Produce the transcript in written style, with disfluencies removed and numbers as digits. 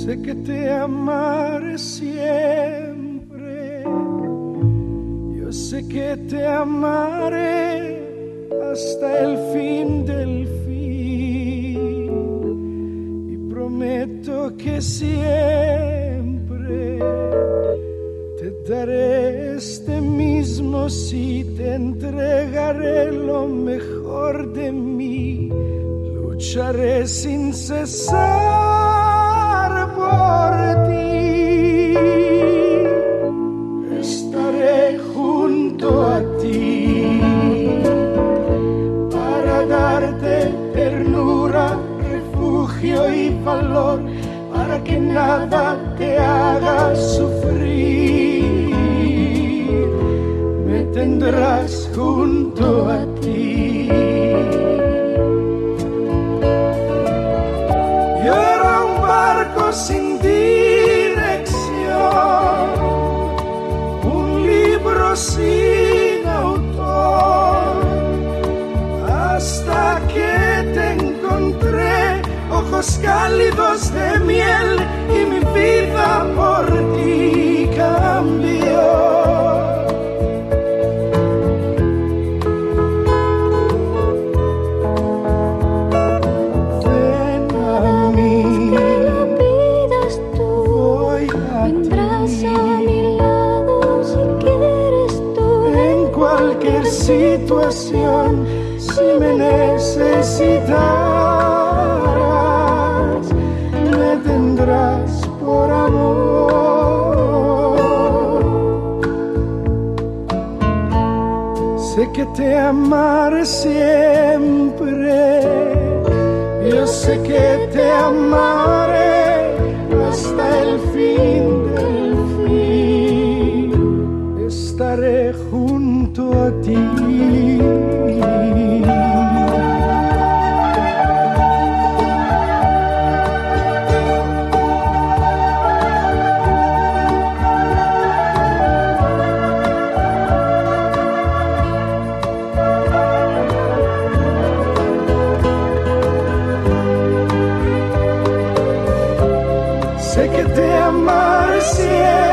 Sé que te amaré siempre, yo sé que te amaré hasta el fin del fin, y prometo que siempre te daré este mismo sí, te entregaré lo mejor de mí, lucharé sin cesar por ti, estaré junto a ti para darte ternura, refugio y valor, para que nada te haga sufrir, me tendrás junto a ti. Yo era un barco sin dirección, un libro sin autor, hasta que te encontré, ojos cálidos de miel, y mi vida por ti cambió. Situación, si me necesitarás, me tendrás por amor. Sé que te amaré siempre, yo sé que te amaré hasta el fin del fin, estaré junto a ti. Sé que te amaré siempre,